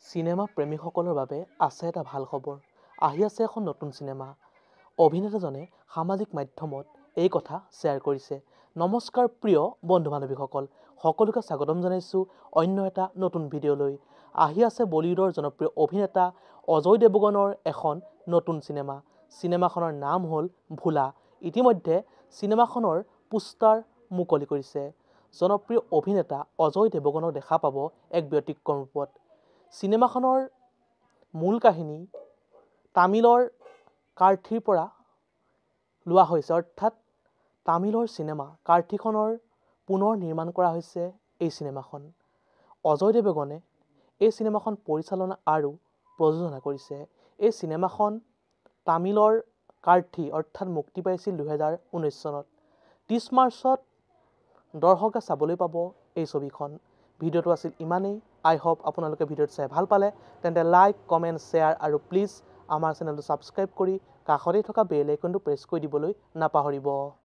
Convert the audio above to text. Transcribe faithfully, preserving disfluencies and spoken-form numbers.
Cinema প্ৰেমীসকলৰ বাবে আছে এটা ভাল খবৰ। আহি আছে এখন নতুন চিনেমা। অভিনেতাজনে সামাজিক মাধ্যমত এই কথা শ্বেয়াৰ কৰিছে। নমস্কাৰ প্ৰিয় বন্ধু বান্ধৱীসকল, সকলোকে স্বাগতম জনাইছোঁ অন্য এটা নতুন ভিডিঅ'লৈ। আহি আছে বলিউডৰ জনপ্ৰিয় অভিনেতা অজয় দেৱগনৰ এখন নতুন চিনেমা। চিনেমাখনৰ নাম হ'ল ভোলা। ইতিমধ্যে চিনেমাখনৰ পোষ্টাৰ মুকলি কৰিছে। জনপ্ৰিয় অভিনেতা অজয় দেৱগনক দেখা পাব এক ব্যতিক্ৰম ৰূপত। চিনেমাখনৰ মূল কাহিনী তামিলৰ কাৰ্থিৰ পৰা লোৱা হৈছে, অৰ্থাৎ তামিলৰ চিনেমা কাৰ্থিখনৰ পুনৰ নিৰ্মাণ কৰা হৈছে এই চিনেমাখন। অজয় দেৱগনে এই চিনেমাখন পৰিচালনা আৰু প্ৰযোজনা কৰিছে। এই চিনেমাখন তামিলৰ কাৰ্থি অৰ্থাৎ মুক্তি পাইছিল দুহেজাৰ ঊনৈছ চনত। ত্ৰিছ মাৰ্চত দৰ্শকে চাবলৈ পাব এই ছবিখন। ভিডিঅ'টো আছিল ইমানেই। আই হোপ আপোনালোকে ভিডিঅ'টো চাই ভাল পালে তেন্তে লাইক, কমেণ্ট, শ্বেয়াৰ আৰু প্লিজ আমাৰ চেনেলটো ছাবস্ক্ৰাইব কৰি কাষতে থকা বেল আইকনটো প্ৰেছ কৰি দিবলৈ নাপাহৰিব।